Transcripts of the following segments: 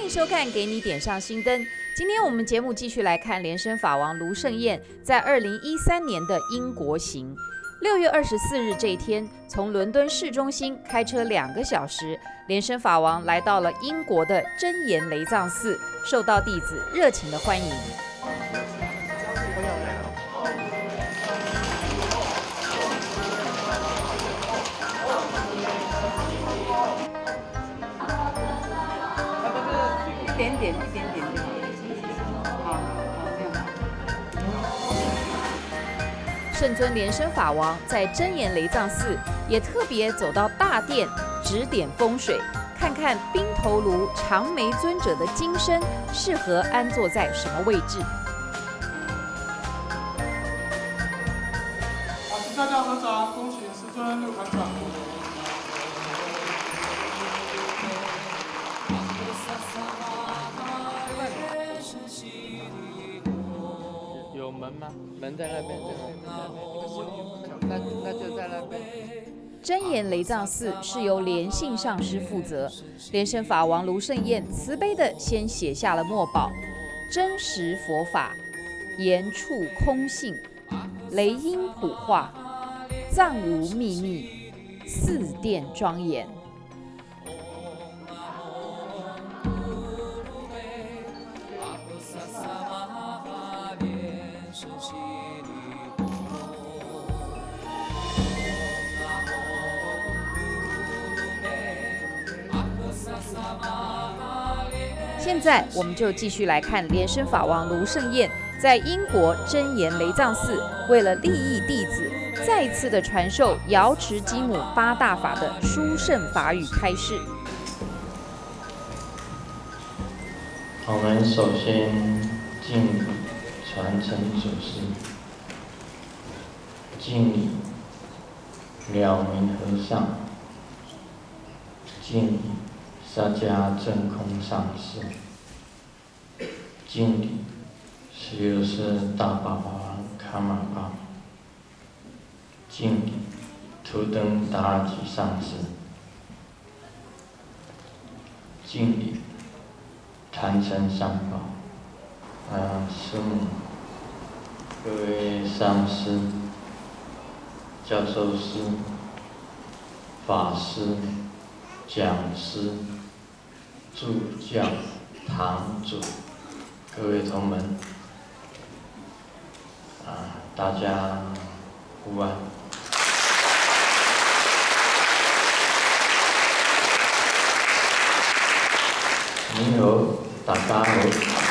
迎收看《给你点上新灯》。今天我们节目继续来看莲生法王卢胜彦在2013年的英国行。6月24日这一天，从伦敦市中心开车2个小时，莲生法王来到了英国的真言雷藏寺，受到弟子热情的欢迎。 一点点就好。 圣尊莲生法王在真言雷藏寺也特别走到大殿指点风水，看看冰头颅长眉尊者的金身适合安坐在什么位置。 大家合掌，恭喜师尊入坛掌。 有门吗？门在那边，那就在那边。 真言雷藏寺是由莲性上师负责，莲生法王卢胜彦慈悲地先写下了墨宝：真实佛法，言处空性，雷音普化，藏无秘密，四殿庄严。现在我们就继续来看莲生法王卢胜彦在英国真言雷藏寺为了利益弟子，再次的传授瑶池基母8大法的殊胜法语开示。 我们首先敬礼传承祖师，敬礼了明和尚，敬礼萨迦真空上师，敬礼十六世大宝华卡玛巴，敬礼图登达尔吉上师，敬礼坛城三宝，师母，各位上师、教授师、法师、讲师、助教、堂主，各位同门，大家午安。你好，大家好。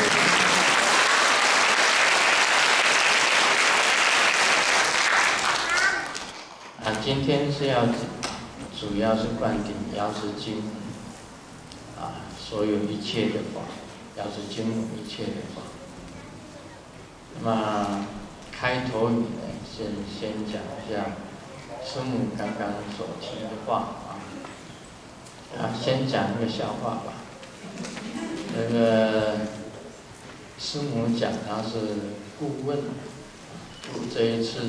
今天是主要是灌顶瑶池金母，所有一切的法，瑶池金母一切的法。那么开头语呢，先讲一下师母刚刚所提的话先讲一个笑话吧。那个师母讲他是顾问，这一次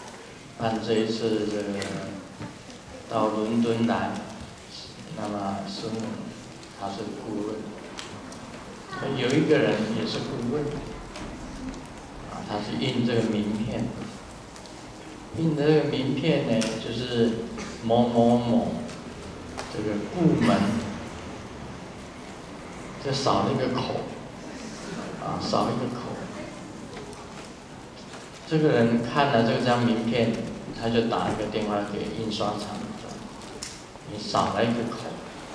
这个到伦敦来，那么师母他是顾问，有一个人也是顾问，他是印这个名片，印这个名片呢就是某某某这个部门，就少了一个口，少了一个口。这个人看了这张名片，他就打一个电话给印刷厂说：“你少了一个口，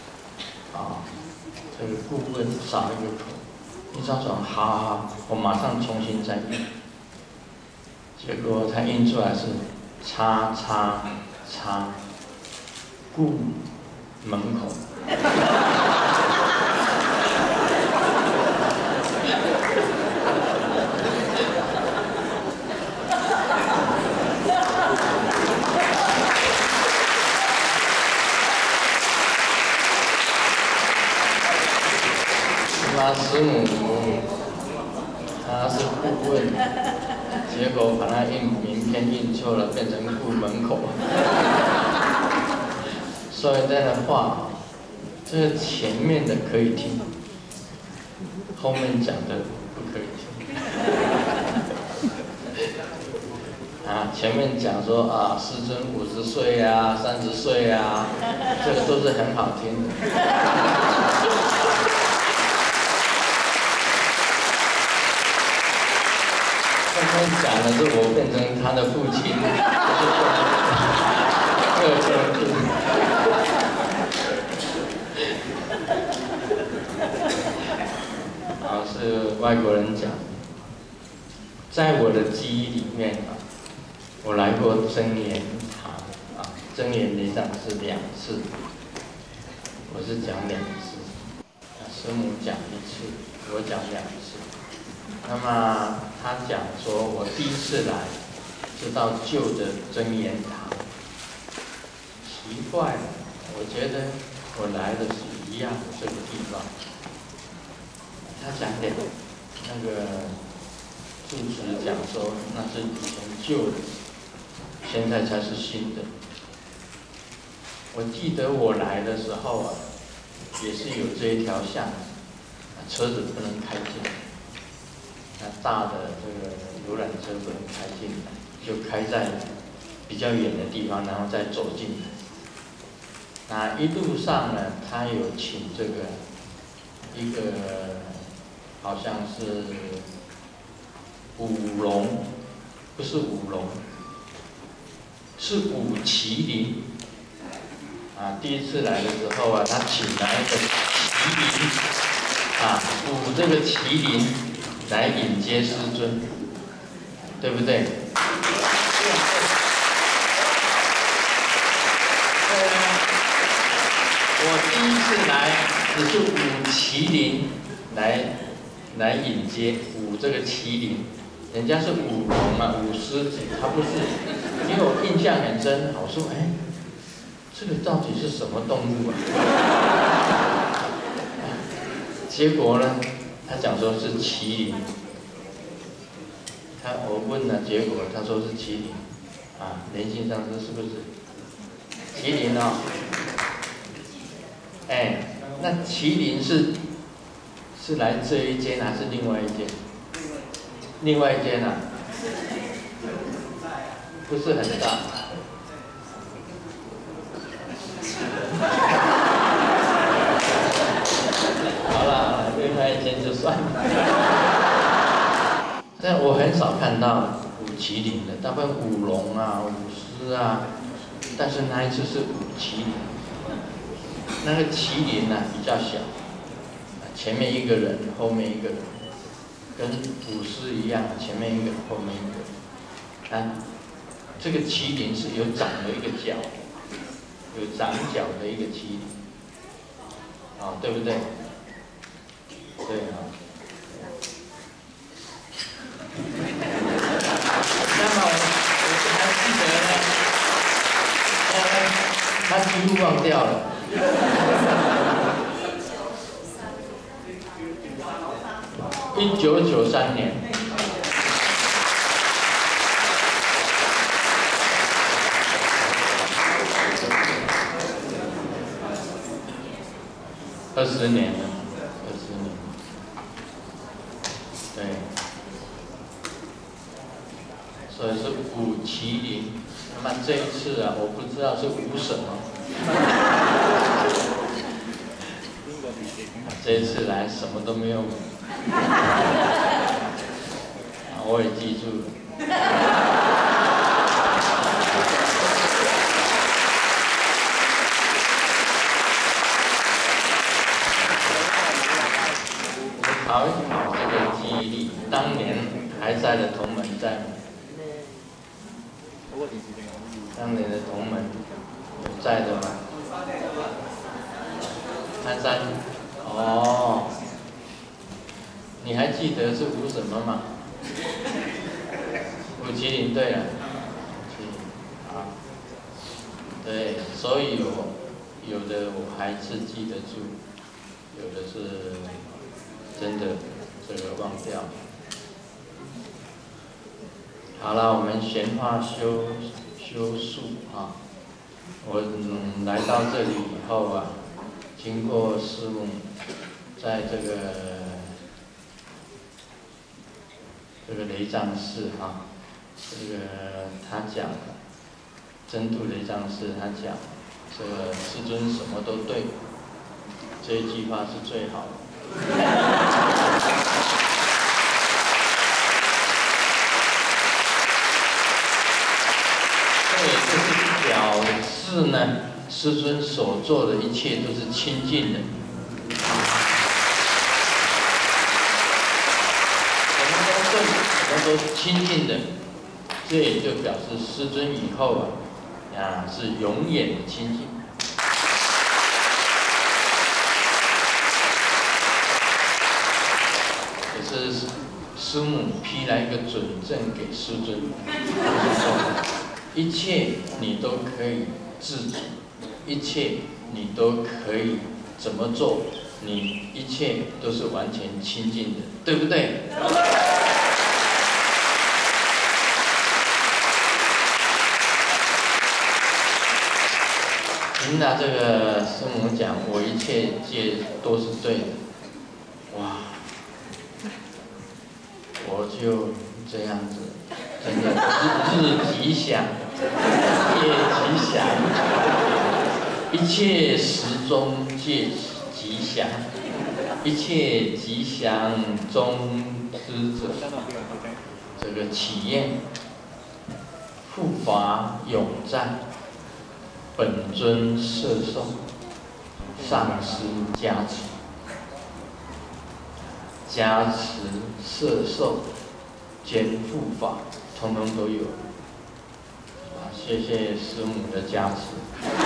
这个顾问少了一个口。”印刷厂好，我马上重新再印。结果他印出来是叉叉叉顾门口。师母他是顾问，结果把他名片印错了，变成顾门口。说实在的话，这前面的可以听， 后面讲的不可以听。啊，前面讲说啊，师尊50岁啊，30岁啊，这个都是很好听的。后面讲的是我变成他的父亲，是外国人讲，在我的记忆里面啊，我来过真言堂啊，真言礼长是2次，我是讲2次，师母讲1次，我讲2次。那么他讲说，我第1次来是到旧的真言堂，奇怪了，我觉得我来的是一样的这个地方。他讲点那个住持讲说，那是以前旧的，现在才是新的。我记得我来的时候啊，也是有这一条巷子，车子不能开进来，那大的这个游览车不能开进来，就开在比较远的地方，然后再走进来。那一路上呢，他有请这个一个好像是舞龙，不是舞龙，是舞麒麟。啊，第1次来的时候啊，他请来一个麒麟，啊，舞这个麒麟来迎接师尊，对不对？我第1次来只是舞麒麟来迎接，舞这个麒麟，人家是舞龙啊，舞狮子，他不是。因为我印象很深，我说哎，这个到底是什么动物啊？结果呢，他讲说是麒麟。我问了，结果他说是麒麟，啊，莲心上师是不是？麒麟哦，哎，那麒麟是来这一间还是另外一间？另外一间啊，不是很大。好了，另外一间就算了。但我很少看到舞麒麟的，大部分舞龙啊、舞狮啊，但是那一次是舞麒麟。那个麒麟呢比较小，前面一个人，后面一个人，跟舞狮一样，前面一个，后面一个。啊，这个麒麟是有长了一个角，有长角的一个麒麟，啊，对不对？对啊。那么我还记得呢，他几乎忘掉了。1993年，20年了，20年，对。所以是舞麒麟，那么这一次啊，我不知道是舞什么。这一次来什么都没有舞，我也记住了。考一考这个记忆力，当年还在的同门在吗？当年的同门有在的吗？潘山，哦，你还记得是舞什么吗？舞麒麟，对了，麒麟，啊，对，所以有的我还是记得住，有的是真的这个忘掉。好了，我们闲话修述啊。我来到这里以后啊，经过师母在这个这个雷藏寺哈，这个他讲真度雷藏寺他讲，这个世尊什么都对，这一句话是最好的。这也就是表示呢，世尊所做的一切都是清净的。都清净的，这也就表示师尊以后是永远的清净。也是师母批来一个准证给师尊，就是说一切你都可以自主，一切你都可以怎么做，你一切都是完全清净的，对不对？听到这个师母讲，我一切戒都是对的，哇！我就这样子，真的日吉祥，夜吉祥，一切时中皆吉祥，一切吉祥中之者，这个祈愿护法永赞。本尊摄受，上师加持，加持摄受兼护法，通通都有。谢谢师母的加持。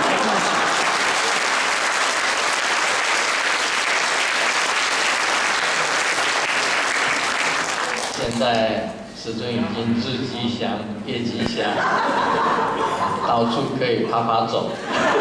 现在师尊已经日吉祥，夜吉祥。到处可以爬爬走，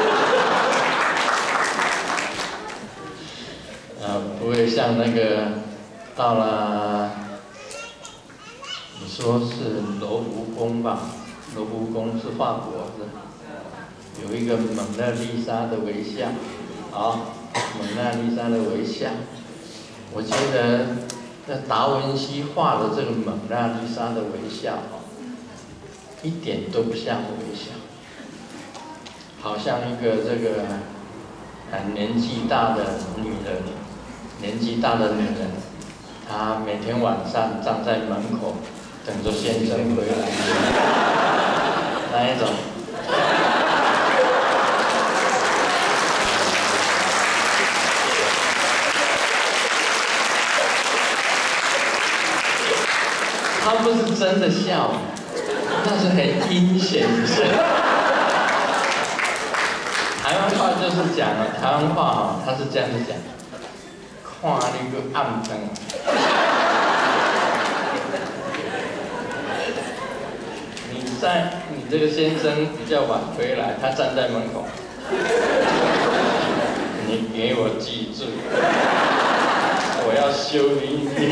不会像那个到了，你说是罗浮宫吧？罗浮宫是法国的，有一个蒙娜丽莎的微笑，蒙娜丽莎的微笑，我觉得那达文西画的这个蒙娜丽莎的微笑，一点都不像微笑。好像一个这个年纪大的女人，她每天晚上站在门口等着先生回来，那一种。她不是真的笑，那是很阴险的笑。台湾话就是讲了，台湾话他是这样子讲，看那个暗灯，你这个先生比较晚回来，他站在门口，你给我记住，我要修理你。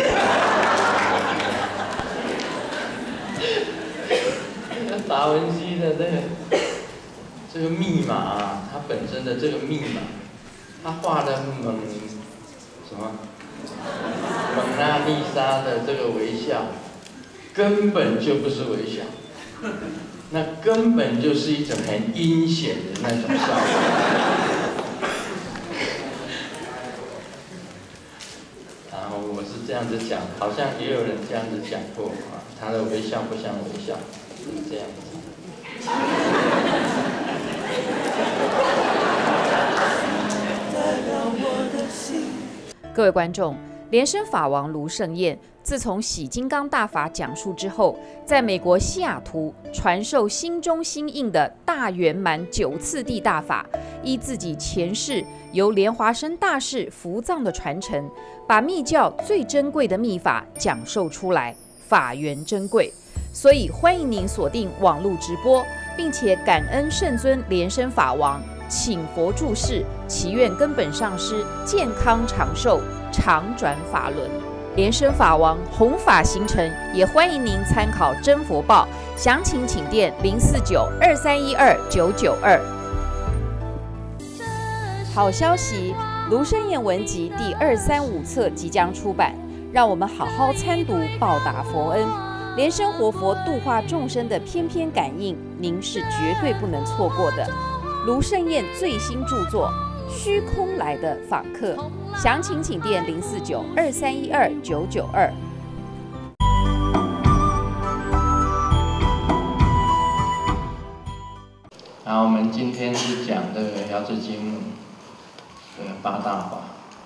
那个达文西的这个密码它本身的这个密码，他画的蒙娜丽莎的这个微笑，根本就不是微笑，那根本就是一种很阴险的那种笑。然后我是这样子讲，好像也有人这样子讲过他的微笑不像微笑，是这样子。 各位观众，莲生法王卢胜彦自从洗金刚大法讲述之后，在美国西雅图传授心中心印的大圆满9次第大法，依自己前世由莲华生大士伏藏的传承，把密教最珍贵的密法讲授出来，法源珍贵。所以欢迎您锁定网络直播，并且感恩圣尊莲生法王，请佛住世，祈愿根本上师健康长寿，常转法轮。莲生法王弘法行程也欢迎您参考真佛报，详情请电049-2312-992。好消息，卢胜彦文集第235册即将出版。 让我们好好参读，报答佛恩。莲生活佛度化众生的篇篇感应，您是绝对不能错过的。卢胜彦最新著作《虚空来的访客》，详情请电049-2312-992。 好，我们今天是讲这个药师经目八大法。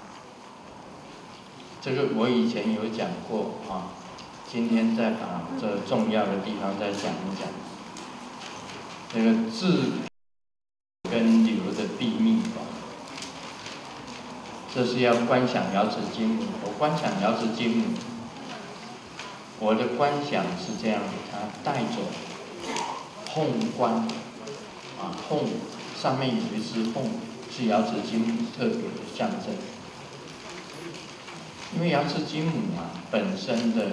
这个我以前有讲过啊，今天再把这重要的地方再讲一讲。这个自跟流的秘密法，这是要观想药师经目。我观想药师经目，我的观想是这样的，它带着凤冠。凤上面有一只凤，是药师经目特别的象征。因为药师经目本身的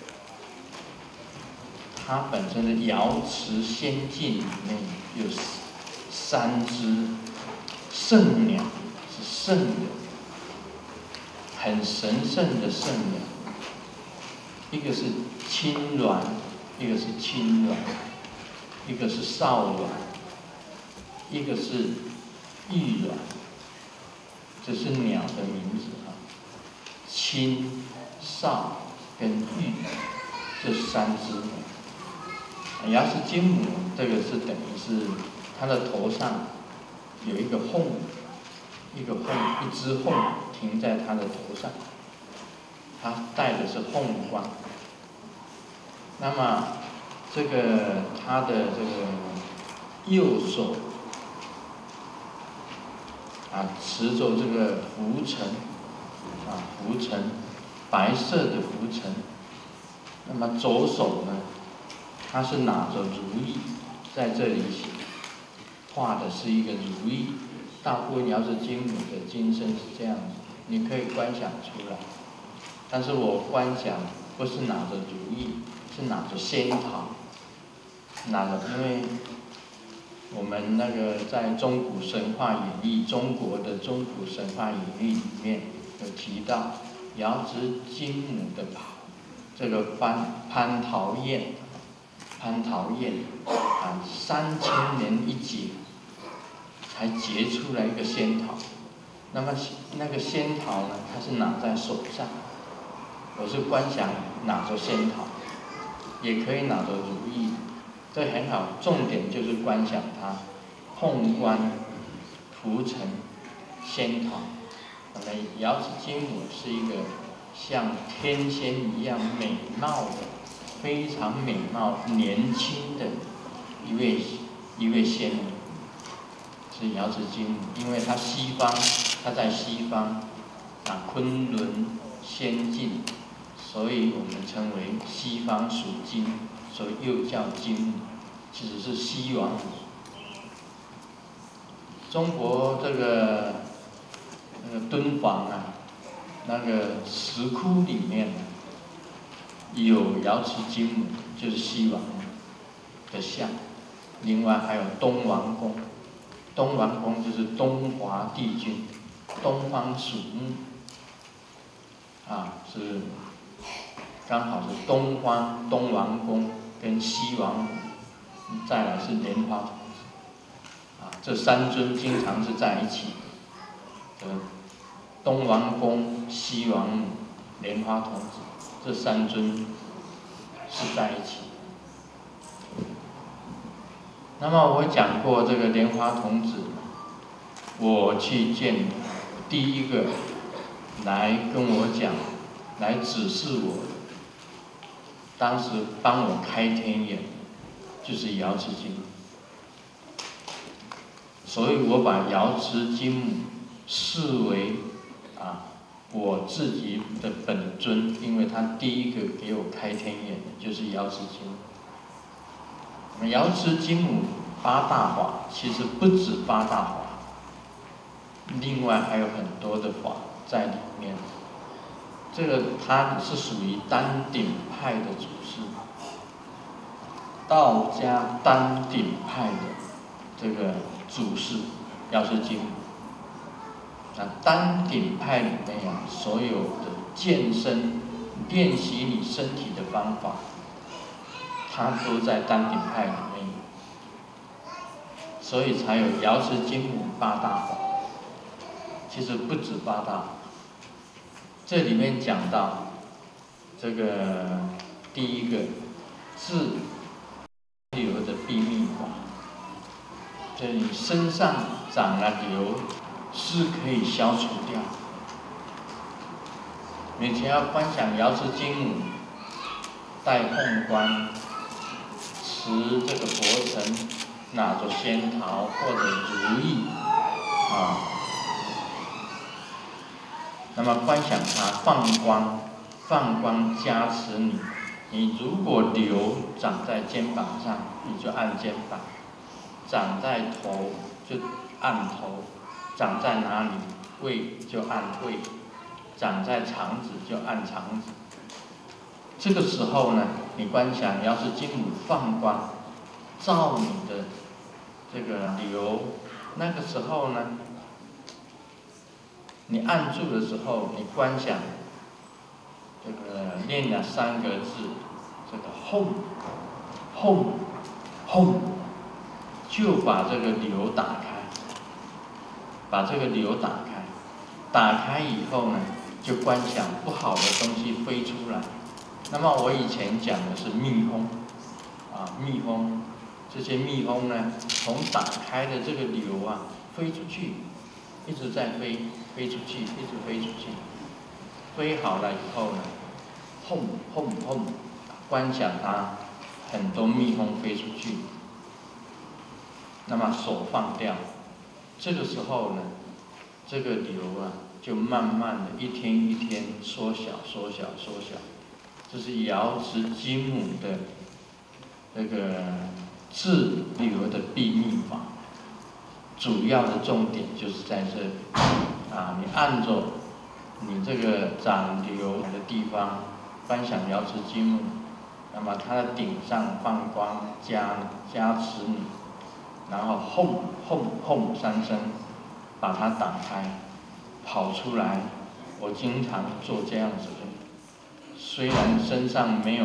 瑶池仙境里面有3只圣鸟，是圣的，很神圣的圣鸟。一个是青鸾，一个是青鸾，一个是少鸾。一个是玉鸾，这是鸟的名字啊。青、少跟玉这3只鸟。药师经目这个是等于是它的头上有一个凤，一只凤停在它的头上，它戴的是凤冠。那么这个它的这个右手。持着这个拂尘，拂尘，白色的拂尘。那么左手呢，它是拿着如意，在这里画的是一个如意。大部分药师经目的经身是这样子，你可以观想出来。但是我观想不是拿着如意，是拿着仙桃，因为。我们那个在中古神话演义，中国的中古神话演义里面有提到，药师经目的这个蟠桃宴3000年一结，才结出来一个仙桃。那么那个仙桃呢，它是拿在手上，我是观想拿着仙桃，也可以拿着如意。这很好，重点就是观想它凤冠、拂尘、仙桃。那么药师经目是一个像天仙一样美貌的、非常美貌、年轻的一位仙女，是药师经目。因为它在西方昆仑仙境，所以我们称为西方属经。所以又叫经目，其实是西王母。中国这个敦煌那个石窟里面有药师经目，就是西王母的像。另外还有东王宫，东王宫就是东华帝君，东方属木，是刚好是东王宫。跟西王母，再来是莲花童子，这3尊经常是在一起。东王宫、西王母、莲花童子，这3尊是在一起。那么我讲过这个莲花童子，我去见第一个来跟我讲，来指示我。当时帮我开天眼，就是药师经目，所以我把药师经目视为我自己的本尊，因为他第一个给我开天眼的就是药师经目。那么药师经目8大法，其实不止8大法，另外还有很多的法在里面。这个它是属于丹鼎派的祖师，道家丹鼎派的这个祖师药师经目。丹鼎派里面所有的健身练习你身体的方法，它都在丹田派里面，所以才有瑶池金母八大法。其实不止八大法，这里面讲到这个第一个治瘤的避秘法，这你身上长了瘤是可以消除掉。你只要观想瑶池金母戴凤冠，持这个佛尘，拿着仙桃或者如意那么观想它放光加持你。你如果瘤长在肩膀上，你就按肩膀；长在头就按头；长在哪里胃就按胃；长在肠子就按肠子。这个时候呢，你观想瑶池金母放光照你的这个瘤，那个时候呢，你按住的时候，你观想这个念了3个字，这个轰，就把这个瘤打开，把这个瘤打开，打开以后呢，就观想不好的东西飞出来。那么我以前讲的是蜜蜂，蜜蜂，这些蜜蜂呢，从打开的这个瘤飞出去，一直在飞出去，一直飞出去，飞好了以后呢，轰，观想它很多蜜蜂飞出去，那么手放掉，这个时候呢，这个瘤就慢慢的一天一天缩小。这是瑶池金母的这个治瘤的避秘法，主要的重点就是在这里你按着你这个长瘤的地方，观想瑶池金母，那么它的顶上放光加持你，然后轰3声，把它打开，跑出来。我经常做这样子的。虽然身上没有，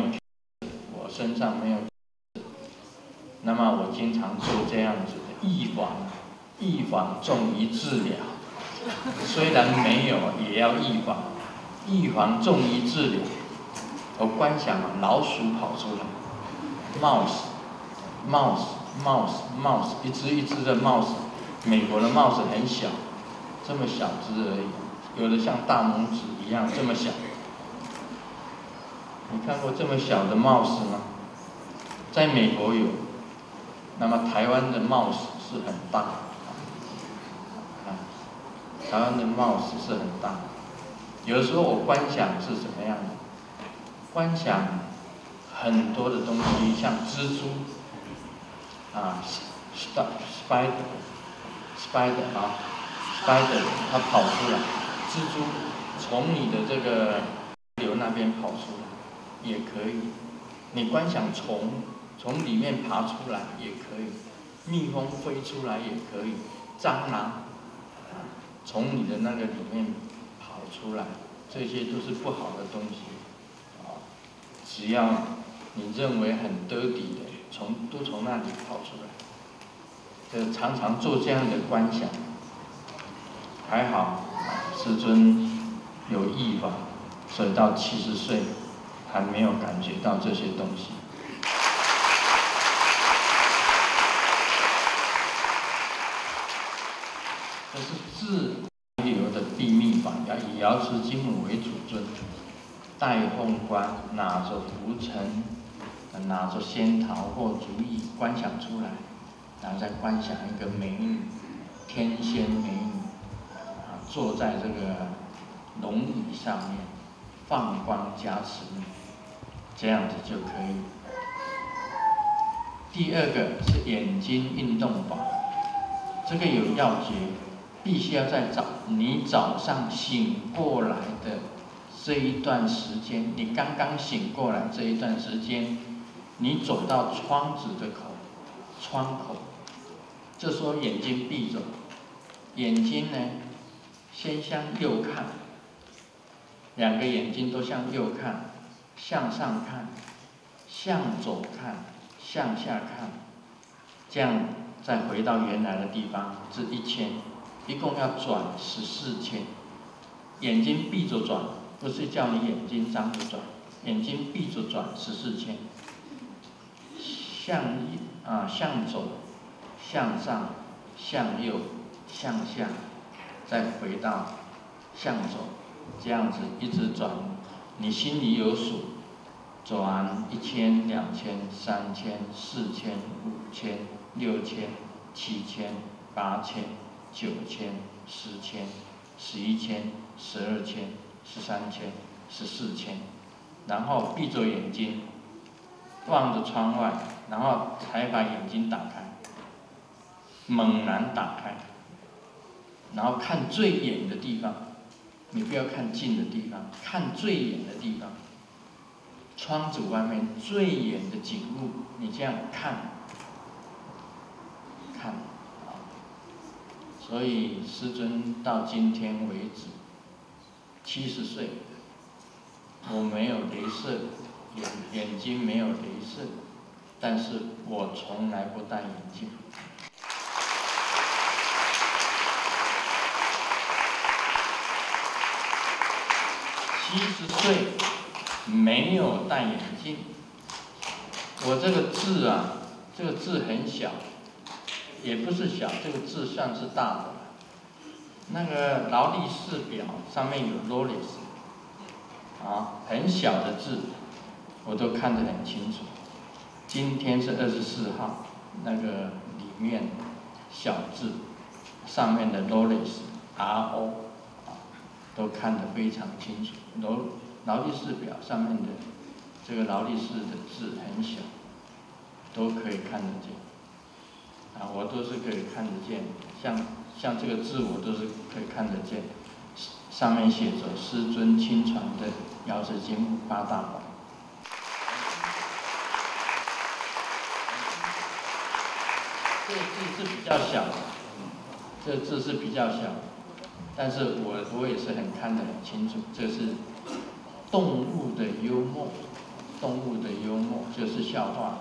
那么我经常做这样子的预防重于治疗。虽然没有，也要预防重于治疗。我观想老鼠跑出来 ，mouse， 一只一只的 mouse， 美国的 mouse 很小，这么小只而已，有的像大拇指一样这么小。你看过这么小的 mouse 吗？在美国有，那么台湾的 mouse 是很大，台湾的 mouse 是很大。有的时候我观想是怎么样的？观想很多的东西，像蜘蛛，spider 它跑出来，蜘蛛从你的这个瘤那边跑出来。也可以，你观想虫从里面爬出来也可以，蜜蜂飞出来也可以，蟑螂从你的那个里面跑出来，这些都是不好的东西只要你认为很得体的，都从那里跑出来。常常做这样的观想，还好师尊有义法，所以到70岁。还没有感觉到这些东西。这是治瘤的避秘法，要以瑶池金母为主尊，戴凤冠，拿着拂尘，拿着仙桃或如意观想出来，然后再观想一个美女，天仙美女坐在这个龙椅上面，放光加持你。这样子就可以。第二个是眼睛运动法，这个有要诀，必须要在你早上醒过来的这一段时间，你刚刚醒过来这一段时间，你走到窗子的窗口，这时候眼睛闭着，眼睛呢先向右看， 两个眼睛都向右看，向上看，向左看，向下看，这样再回到原来的地方是1000，一共要转14圈。眼睛闭着转，不是叫你眼睛张着转，眼睛闭着转14圈。向左，向上，向右，向下，再回到向左，这样子一直转，你心里有数，转1000、2000、3000、4000、5000、6000、7000、8000、9000、10000、11000、12000、13000、14000，然后闭着眼睛，望着窗外，然后才把眼睛打开，猛然打开，然后看最远的地方，你不要看近的地方，看最远的地方，窗子外面最远的景物，你这样看，所以师尊到今天为止，70岁，我没有雷射，眼睛没有雷射，但是我从来不戴眼镜。70岁没有戴眼镜，我这个字啊，这个字很小，也不是小，这个字算是大的。那个劳力士表上面有 Rolex， 很小的字，我都看得很清楚。今天是24号，那个里面小字上面的 Rolex RO， 都看得非常清楚。劳力士表上面的这个劳力士的字很小，都可以看得见。我都是可以看得见，像这个字我都是可以看得见，上面写着师尊亲传的药师经8大宝。这个字是比较小的，这个字是比较小的，但是我也是看得很清楚，这是动物的幽默，动物的幽默就是笑话。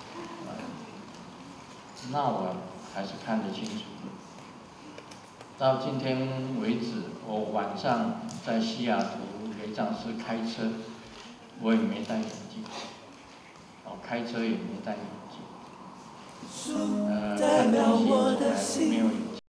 那我还是看得清楚。到今天为止，我晚上在西雅图雷藏寺开车，我也没戴眼镜。开车也没戴眼镜。看东西从来没有